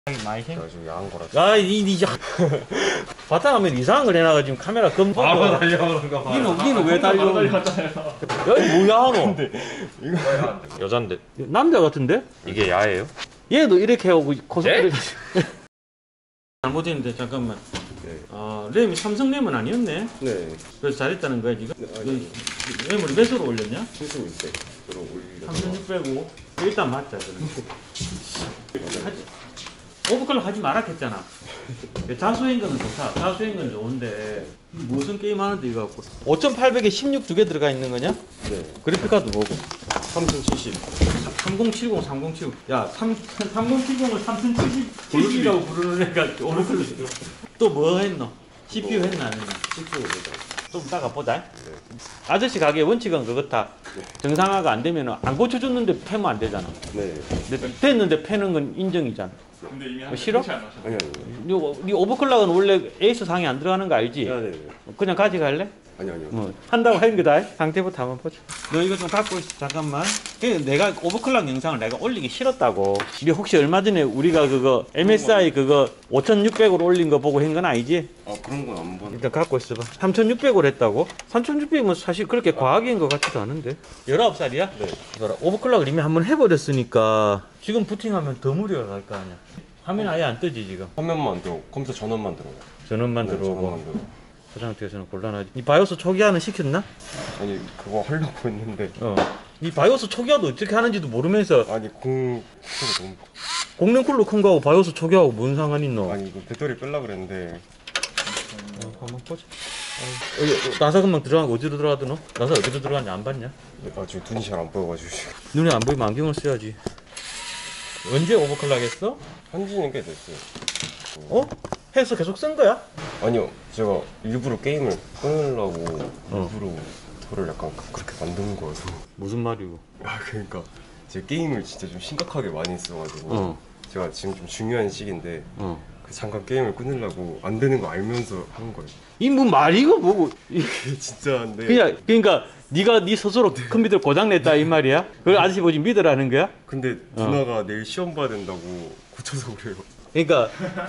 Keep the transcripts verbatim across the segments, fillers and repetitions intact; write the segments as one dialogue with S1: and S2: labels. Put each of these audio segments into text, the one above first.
S1: 많이 생.
S2: 좀 야한 거라.
S1: 야, 이, 이, 야. 바탕화면 이상한 걸 해놔가 지금 카메라 검.
S2: 바로 달려오는 거 봐.
S1: 니는, 니는 왜 달려? 야, 이 뭐야, 너?
S2: 근데 이거 여잔데.
S1: 남자 같은데?
S2: 이게 야예요?
S1: 얘도 이렇게 하고 코스프레.
S2: 네?
S1: 잘못했는데, 잠깐만.
S2: 네.
S1: 아, 램이 삼성 램은 아니었네.
S2: 네.
S1: 그래서 잘했다는 거야, 니가?
S2: 네, 아니,
S1: 램을 몇으로 올렸냐?
S2: 칠십육 대로 올리려.
S1: 삼천육백오. 일단 맞자, 그럼. 하지. 오버클럭 하지 말았겠잖아. 자수행거는 좋다. 자수행거는 좋은데 무슨 게임 하는데 이거 갖고 오천팔백에 십육 두 개 들어가 있는 거냐?
S2: 네.
S1: 그래픽카드 뭐고?
S2: 삼천칠십.
S1: 삼공칠공, 삼공칠공. 야, 삼공칠공을 삼천칠십이라고 부르는 애가 오버클럭. 또 뭐 했노? 씨피유 뭐, 했나 안 했나?
S2: 씨피유 했다.
S1: 좀 이따가 보자.
S2: 네.
S1: 아저씨 가게 원칙은 그렇다. 네. 정상화가 안 되면 안 고쳐줬는데 패면 안 되잖아.
S2: 네.
S1: 근데 됐는데 패는 건 인정이잖아.
S3: 근데 이미
S1: 뭐 싫어?
S3: 아니
S2: 아니 아니.
S1: 니, 니 오버클럭은 원래 에이스 상에 안 들어가는 거 알지?
S2: 아, 네.
S1: 그냥 가져갈래?
S2: 아니 아니요.
S1: 뭐 한다고 하는 거다. 상태부터 한번 보자. 너 이거 좀 갖고 있어. 잠깐만. 내가 오버클럭 영상을 내가 올리기 싫었다고. 니 혹시 얼마 전에 우리가 그거 엠에스아이 그거 오천육백으로 올린 거 보고 한 건 아니지?
S2: 아 그런 건 안 보는.
S1: 일단 갖고 있어봐. 삼천육백으로 했다고? 삼천육백이면 사실 그렇게 과학인 것 같지도 않은데. 열아홉 살이야?
S2: 네.
S1: 오버클럭을 이미 한번 해버렸으니까 지금 부팅하면 더 무리가 갈 거 아니야. 화면 아예 안 뜨지 지금.
S2: 화면만 들어. 컴퓨터 전원만 들어요.
S1: 전원만
S2: 네,
S1: 들어오고.
S2: 전원만 들어.
S1: 그 상태에서는 곤란하지. 이 바이오스 초기화는 시켰나?
S2: 아니 그거 하려고 했는데.
S1: 어. 이 바이오스 초기화도 어떻게 하는지도 모르면서
S2: 아니 공 너무.
S1: 공랭 쿨러 큰 거하고 바이오스 초기화하고 뭔 상관 있노?
S2: 아니 이거 배터리 빼려 그랬는데.
S1: 어, 한번 보자. 어, 여기 나사 금방 들어간 거 어디로 들어가더노? 나사 어디로 들어갔는지 안 봤냐?
S2: 아 지금 눈이 잘 안 보여가지고.
S1: 눈에 안 보이면 안경을 써야지. 언제 오버클럭 했어?
S2: 한지는 꽤 됐어요.
S1: 어? 해서 계속 쓴 거야?
S2: 아니요, 제가 일부러 게임을 끊으려고
S1: 어.
S2: 일부러 그걸 약간 그렇게 만든 거여서.
S1: 무슨 말이고?
S2: 아 그러니까 제가 게임을 진짜 좀 심각하게 많이 했어가지고
S1: 어.
S2: 제가 지금 좀 중요한 시기인데
S1: 어.
S2: 그 잠깐 게임을 끊으려고 안 되는 거 알면서 한 거예요.
S1: 이 뭐 말이고 뭐고?
S2: 이게 진짜인데.
S1: 그냥 그러니까 네가 네 스스로 컴퓨터 고장 냈다 이 말이야? 그걸 아저씨 보지 믿으라는 거야?
S2: 근데
S1: 어.
S2: 누나가 내일 시험 봐야 된다고 고쳐서 그래요.
S1: 그러니까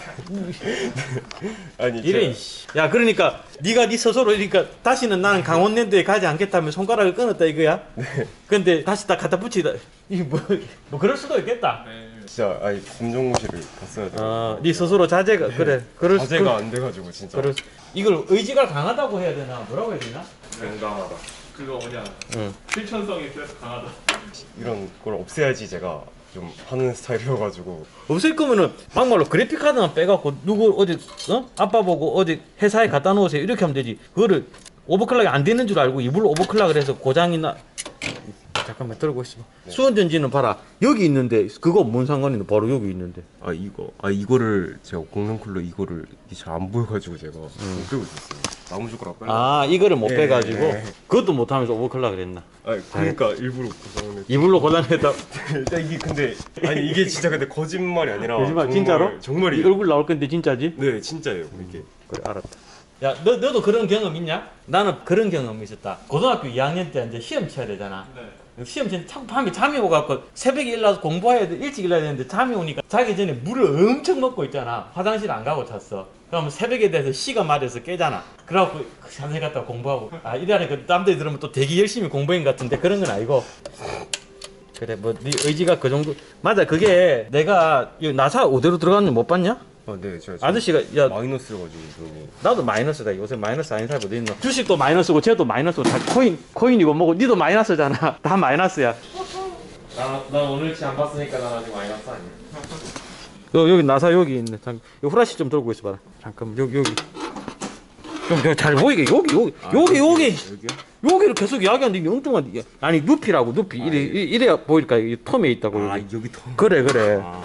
S2: 아니
S1: 이래.
S2: 제가...
S1: 야 그러니까 네가 네 스스로 그러니까 다시는 나는 강원랜드에 가지 않겠다며 손가락을 끊었다 이거야?
S2: 네.
S1: 근데 다시 딱 갖다 붙이다. 이게 뭐, 뭐 그럴 수도 있겠다.
S3: 네.
S2: 진짜 아니 검정고시를 갔어야 돼요.
S1: 어, 네 스스로 자제가
S2: 네.
S1: 그래. 그럴 수-
S2: 자제가
S1: 그,
S2: 안 돼가지고 진짜.
S1: 그럴 수- 이걸 의지가 강하다고 해야 되나? 뭐라고 해야 되나?
S2: 용감하다.
S3: 그거 뭐냐
S1: 응.
S3: 실천성이 그래서 강하다.
S2: 이런 걸 없애야지 제가 좀 하는 스타일이어가지고.
S1: 없을 거면은 막말로 그래픽 카드만 빼갖고 누구 어디 어? 아빠 보고 어디 회사에 갖다 놓으세요 이렇게 하면 되지. 그거를 오버클럭이 안 되는 줄 알고 이불로 오버클럭을 해서 고장이 나. 잠깐만 들고 있어.
S2: 네.
S1: 수원전지는 봐라 여기 있는데 그거 뭔 상관이노? 바로 여기 있는데.
S2: 아 이거 아 이거를 제가 공룡 쿨러 이거를 잘 안 보여가지고 제가 못 빼고 있었어요. 나무 젓가락 빼려.
S1: 아 이거를 못
S2: 예,
S1: 빼가지고
S2: 예.
S1: 그것도 못하면서 오버클럭을 했나?
S2: 아 그러니까 일부러 고장을 했.
S1: 이불로 고장냈다.
S2: 일단 이게 근데 아니 이게 진짜 근데 거짓말이 아니라.
S1: 거짓말
S2: 정말,
S1: 진짜로?
S2: 정말이.
S1: 이 얼굴 나올 건데 진짜지?
S2: 네 진짜예요 이게.
S1: 그래 알았다. 야 너 너도 그런 경험 있냐? 나는 그런 경험이 있었다. 고등학교 이 학년 때 이제 시험 쳐야 되잖아.
S3: 네.
S1: 시험 전에 참 밤에 잠이 오갖고 새벽에 일어나서 공부해야 돼. 일찍 일어나야 되는데 잠이 오니까 자기 전에 물을 엄청 먹고 있잖아. 화장실 안 가고 잤어. 그러면 새벽에 대해서 씨가 마려서 깨잖아. 그래갖고 잠실 갔다가 공부하고. 아 이래야 그 남들이 들으면 또 되게 열심히 공부한 것 같은데 그런 건 아니고. 그래 뭐 네 의지가 그 정도. 맞아 그게 내가 이 나사 오대로 들어갔는지 못 봤냐?
S2: 아네 제가
S1: 아저씨가 야
S2: 마이너스여가지고 돈이.
S1: 나도 마이너스다. 요새 마이너스 아닌 사람이 어디 있노? 주식도 마이너스고 쟤도 마이너스고 다 코인 코인이고 뭐고 니도 마이너스잖아. 다 마이너스야. 나, 나 오늘치 안 봤으니까 나 아직 마이너스 아니야. 여, 여기 나사 여기 있네. 잠깐 요 후라시 좀 들고 있어봐라. 잠깐 여기 여기. 좀 잘 보이게 여기 여기
S2: 아,
S1: 여기 여기
S2: 여기요?
S1: 여기를 계속 이야기하는데 엉뚱한 아니 누피라고 누피
S2: 아,
S1: 이래
S2: 예.
S1: 이래야 보일까 이 텀에 있다고.
S2: 아
S1: 여기.
S2: 여기 더.
S1: 그래 그래.
S2: 아.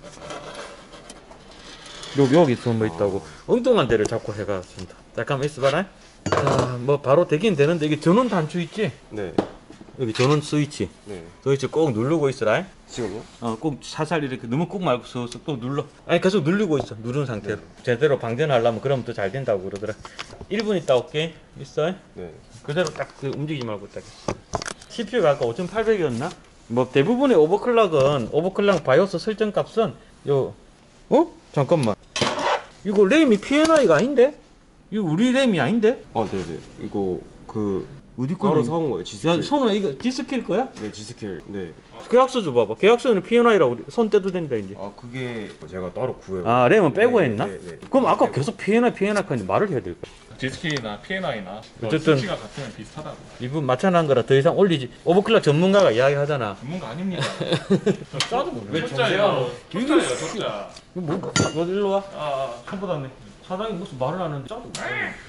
S1: 여기 여기 텀에 있다고. 엉뚱한 데를 자꾸 해가 준다. 잠깐만 있어봐라. 자, 뭐 바로 되긴 되는데 이게 전원 단추 있지?
S2: 네.
S1: 여기 전원 스위치.
S2: 네.
S1: 스위치 꼭 누르고 있어라.
S2: 지금요?
S1: 어, 꼭 살살 이렇게 너무 꾹 말고 쓱쓱 또 눌러. 아니 계속 누르고 있어. 누른 상태로.
S2: 네.
S1: 제대로 방전하려면 그러면 더 잘 된다고 그러더라. 일 분 있다 올게. 있어?
S2: 네.
S1: 그대로 딱 그 움직이지 말고 딱. 씨피유가 아까 오천팔백이었나? 뭐 대부분의 오버클럭은 오버클럭 바이오스 설정 값은 요 어? 잠깐만. 이거 램이 피엔아이가 아닌데? 이거 우리 램이 아닌데?
S2: 아 네네. 이거 그
S1: 어디
S2: 따로
S1: 거는?
S2: 사온 거예요.
S1: 야,
S2: G스킬.
S1: 손은 이거 디스킬 거야?
S2: 네 G스킬. 네.
S1: 계약서 줘봐봐. 계약서는 피엔아이라고 손 떼도 된다 이제.
S2: 아 그게 제가 따로 구해요.
S1: 아 램은 빼고
S2: 네,
S1: 했나?
S2: 네, 네.
S1: 그럼 아까 계속 피엔아이 피엔아이 하는데 말을 해야 될까?
S3: 디스킬이나 피엔아이나
S1: 어쨌든-
S3: 수치가 같으면 비슷하다고.
S1: 이분 맞춰놓은 거라 더 이상 올리지. 오버클럭 전문가가 이야기하잖아.
S3: 전문가 아닙니다.
S1: 짜도 모르
S3: 왜 적자예요? 적자예요, 적자.
S1: 이거 뭐, 너 일로 와.
S3: 아,
S1: 손보다네. 사장이 무슨 말을 하는데 짜도 모르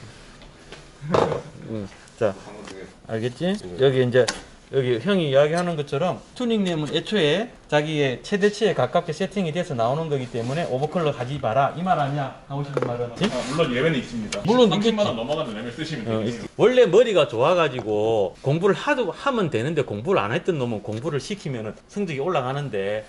S1: 응. 자, 알겠지? 여기 이제 여기 형이 이야기하는 것처럼 튜닝램은 애초에 자기의 최대치에 가깝게 세팅이 돼서 나오는 거기 때문에 오버클럭 하지 마라 이 말 아니야? 하고 싶은 말은?
S3: 아, 물론 예외는 있습니다.
S1: 물론
S3: 삼십만 원 넘어가는 램을 쓰시면
S1: 어,
S3: 되겠네요.
S1: 원래 머리가 좋아가지고 공부를 하도 하면 되는데 공부를 안 했던 놈은 공부를 시키면 성적이 올라가는데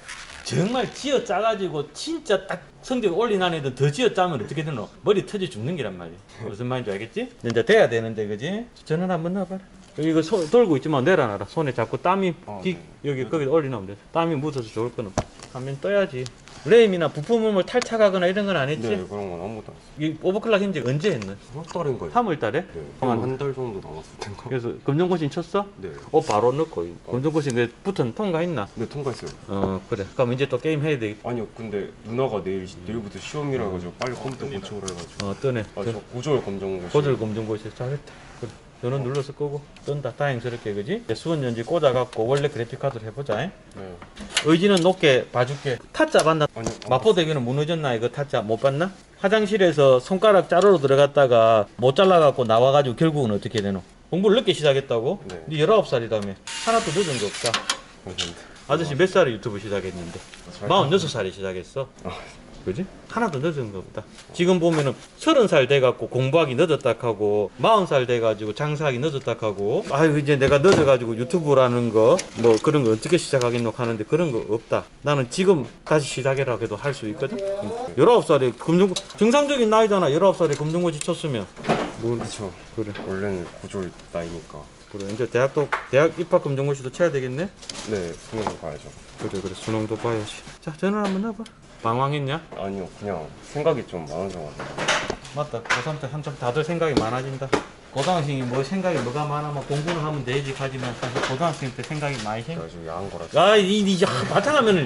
S1: 정말 쥐어 짜가지고 진짜 딱 성적 올린한 애들 더 쥐어 짜면 어떻게 되노? 머리 터져 죽는 게란 말이야. 무슨 말인지 알겠지? 이제 돼야 되는데 그지? 전원 한번 넣어봐라. 이거 손 들고 있지만 내려놔라. 손에 자꾸 땀이
S2: 아,
S1: 기,
S2: 네.
S1: 여기 거기 올리면 돼. 땀이 묻어서 좋을 거는 화면 떠야지. 램이나 부품을 탈착하거나 이런 건 안 했지?
S2: 네 그런 건 아무것도 안 했어요.
S1: 이 오버클락 현재 언제 했노?
S2: 삼월달인 거예요.
S1: 삼월 달에?
S2: 네. 한 달 정도 남았을 텐가.
S1: 그래서 검정고신 쳤어?
S2: 네.
S1: 어 바로 넣고 검정고신 그 붙은 통과했나?
S2: 네 통과했어요.
S1: 어 그래. 그럼 이제 또 게임 해야 되겠다.
S2: 아니요 근데 누나가 내일 내일부터 시험이라 가지고 빨리 컴퓨터 고치고 해가지고.
S1: 어 뜨네.
S2: 아저 고졸 검정
S1: 고졸 검정고시 잘했다. 그래. 전원 눌렀을 거고 뜬다. 다행스럽게 그지? 이제 수은연지 꽂아갖고 원래 그래픽 카드를 해보자. 잉?
S2: 네.
S1: 의지는 높게 봐줄게. 타짜 봤나?
S2: 아니요.
S1: 마포대교는 무너졌나 이거 타짜 못 봤나? 화장실에서 손가락 자르러 들어갔다가 못 잘라갖고 나와가지고 결국은 어떻게 되노? 공부를 늦게 시작했다고?
S2: 네.
S1: 네 열아홉 살이라며. 하나도 늦은 거 없다.
S2: 감사합니다.
S1: 아저씨 몇 살에 유튜브 시작했는데? 마흔여섯 살에 시작했어.
S2: 아,
S1: 그지? 하나도 늦은 거 없다. 지금 보면은 서른 살 돼갖고 공부하기 늦었다 하고 마흔 살 돼가지고 장사하기 늦었다 하고 아유 이제 내가 늦어가지고 유튜브라는 거 뭐 그런 거 어떻게 시작하겠노 하는데 그런 거 없다. 나는 지금 다시 시작해라 해도 할 수 있거든. 열아홉 살에 검정 정상적인 나이잖아. 열아홉 살에 검정고시 쳤으면.
S2: 그렇죠.
S1: 그래.
S2: 원래는 고졸 나이니까.
S1: 그래 이제 대학도 대학 입학 검정고시도 쳐야 되겠네.
S2: 네 수능을 봐야죠.
S1: 그래 그래 수능도 봐야지. 자 전화 한번 해봐. 방황했냐?
S2: 아니요 그냥 생각이 좀 많아서 가지고.
S1: 맞다. 고삼 때 한참 다들 생각이 많아진다. 고등학생이 뭐 생각이 뭐가 많으면 공부는 하면 되지 하지만 사실 고등학생 때 생각이 많이 생.
S2: 제가 좀 야한 거라.
S1: 야, 이, 이, 야, 바탕화면을.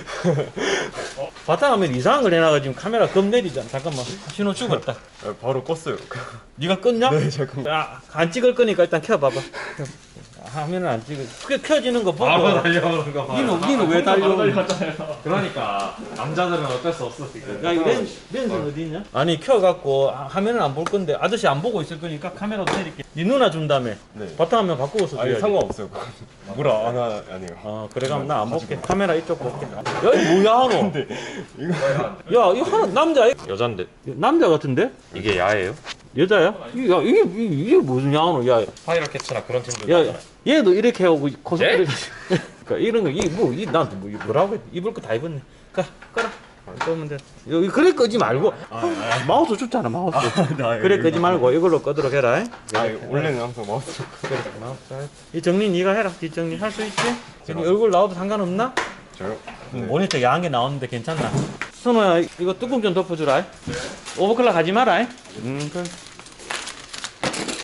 S1: 바탕화면 이상한 걸 해놔가 지금 카메라 겁 내리잖아. 잠깐만. 신호 죽었다.
S2: 아, 바로 껐어요.
S1: 네가 껐냐?
S2: 네 잠깐.
S1: 야, 안 찍을 거니까 일단 켜봐봐. 화면을 안 찍을. 그게 켜지는 거 보고.
S3: 달려오는 거
S1: 니는, 니는 왜 달려?
S3: 그러니까 남자들은 어쩔 수 없어 지금.
S1: 야, 이 렌, 렌즈는 어디 있냐? 아니, 켜갖고 아, 화면을 안 볼 건데 아저씨 안 보고 있을 거니까 카메라도 내릴게. 네 누나 준다며.
S2: 네.
S1: 바탕화면 바꾸고서
S2: 아니
S1: 줘야지.
S2: 상관없어요. 뭐라 안 하, 아니에요.
S1: 어, 그래 가면 나 안 볼게. 카메라 이쪽 볼게. 야, 이거 뭐야, 너? 야, 이거 하나 남자
S3: 여잔데.
S1: 남자 같은데?
S3: 이게 야예요?
S1: 여자야? 이게, 야, 이게, 이게, 이게 무슨 야노? 야,
S3: 파이럴 캐치나 그런 팀들.
S1: 야, 얘도 이렇게 하고 코스프레.
S3: 예?
S1: 그러니까 이런 거, 이 뭐, 이, 난 뭐, 뭐라고 해? 입을 거 다 입었네. 가, 꺼라. 끄면 돼. 여기 그래 끄지 말고. 마우스 좋잖아, 마우스. 그래 끄지 말고 이걸로 끄도록 해라.
S2: 아 원래는 항상 마우스.
S1: 그래, 마우스. 이 정리 네가 해라. 뒷정리 할 수 있지? 정리 얼굴 나와도 상관없나?
S2: 저요?
S1: 음, 모니터 야한 게 나오는데 괜찮나? 선호야, 이거 뚜껑 좀 덮어주라. 네. 오버클락 하지 마라. 음, 그래.